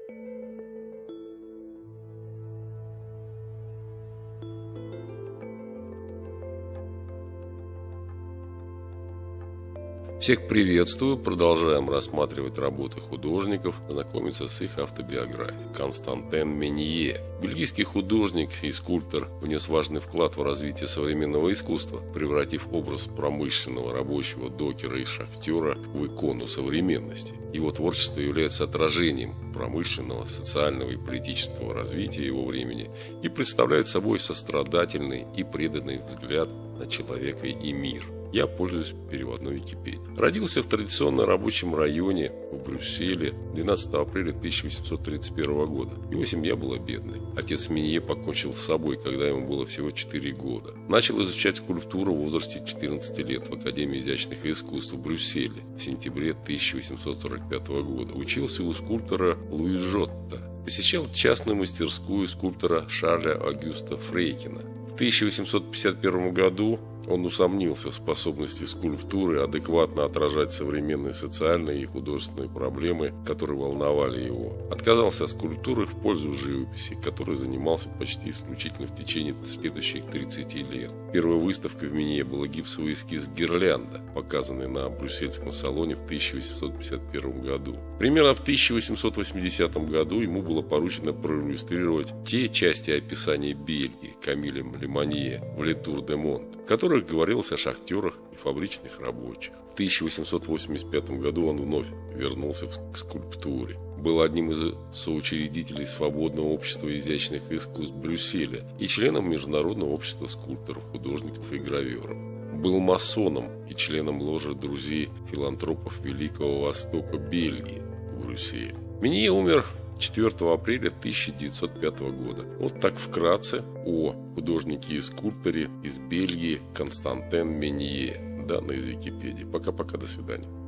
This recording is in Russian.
Всех приветствую. Продолжаем рассматривать работы художников, знакомиться с их автобиографией. Константин Менье. Бельгийский художник и скульптор внес важный вклад в развитие современного искусства, превратив образ промышленного рабочего, докера и шахтера в икону современности. Его творчество является отражением промышленного, социального и политического развития его времени и представляет собой сострадательный и преданный взгляд на человека и мир. Я пользуюсь переводной Википедией. Родился в традиционно рабочем районе в Брюсселе 12 апреля 1831 года. Его семья была бедной. Отец Менье покончил с собой, когда ему было всего 4 года. Начал изучать скульптуру в возрасте 14 лет в Академии изящных искусств в Брюсселе в сентябре 1845 года. Учился у скульптора Луи Жотта. Посещал частную мастерскую скульптора Шарля Агюста Фрейкина. В 1851 году он усомнился в способности скульптуры адекватно отражать современные социальные и художественные проблемы, которые волновали его. Отказался от скульптуры в пользу живописи, которой занимался почти исключительно в течение следующих 30 лет. Первой выставкой в Менье был гипсовый эскиз «Гирлянда», показанный на брюссельском салоне в 1851 году. Примерно в 1880 году ему было поручено проиллюстрировать те части описания Бельгии Камилем Леманье в «Le Tour du Monde», в которых говорилось о шахтерах и фабричных рабочих. В 1885 году он вновь вернулся к скульптуре. Был одним из соучредителей Свободного общества изящных искусств Брюсселя и членом Международного общества скульпторов, художников и граверов. Был масоном и членом ложи друзей филантропов Великого Востока Бельгии в Брюсселе. Менье умер 4 апреля 1905 года. Вот так вкратце о художнике и скульпторе из Бельгии Константин Менье, данные из Википедии. Пока-пока, до свидания.